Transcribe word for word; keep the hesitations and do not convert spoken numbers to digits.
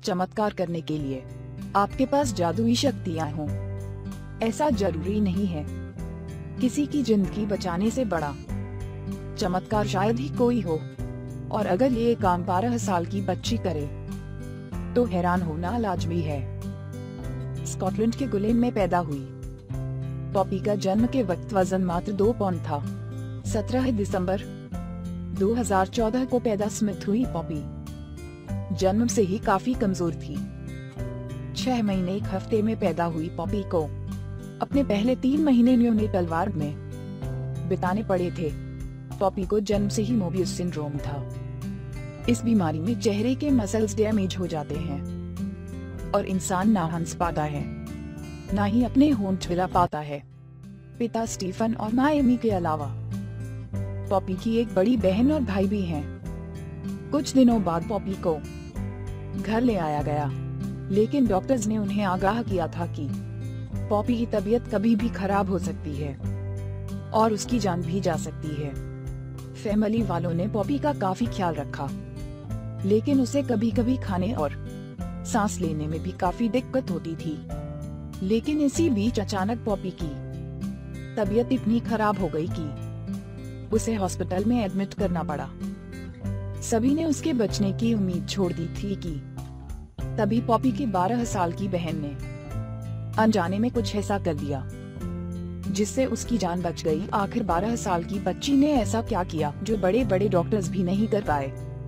चमत्कार करने के लिए आपके पास जादुई शक्तियां हों। ऐसा जरूरी नहीं है। किसी की जिंदगी बचाने से बड़ा चमत्कार शायद ही कोई हो। और अगर ये काम बारह साल की बच्ची करे तो हैरान होना लाजमी है। स्कॉटलैंड के गुलेन में पैदा हुई पॉपी का जन्म के वक्त वजन मात्र दो पौंड था। सत्रह दिसंबर दो हज़ार चौदह को पैदा स्मिथ हुई पॉपी जन्म से ही काफी कमजोर थी। छह महीने एक हफ्ते में पैदा हुई पॉपी को अपने पहले तीन महीने न्यूनेटल वार्ड में बिताने पड़े थे। पॉपी को जन्म से ही मोबियस सिंड्रोम था। इस बीमारी में चेहरे के मसल्स डैमेज हो जाते हैं और इंसान ना हंस पाता है, ना ही अपने होंठ हिला पाता है। पिता स्टीफन और माँ एमी के अलावा पॉपी की एक बड़ी बहन और भाई भी हैं। कुछ दिनों बाद पॉपी को घर ले आया गया, लेकिन डॉक्टर्स ने उन्हें आगाह किया था कि पॉपी की तबीयत कभी भी खराब हो सकती है और उसकी जान भी जा सकती है। फैमिली वालों ने पॉपी का काफी ख्याल रखा, लेकिन उसे कभी कभी खाने और सांस लेने में भी काफी दिक्कत होती थी। लेकिन इसी बीच अचानक पॉपी की तबीयत इतनी खराब हो गई कि उसे हॉस्पिटल में एडमिट करना पड़ा। सभी ने उसके बचने की उम्मीद छोड़ दी थी कि तभी पॉपी की बारह साल की बहन ने अनजाने में कुछ ऐसा कर दिया जिससे उसकी जान बच गई। आखिर बारह साल की बच्ची ने ऐसा क्या किया जो बड़े बड़े डॉक्टर्स भी नहीं कर पाए।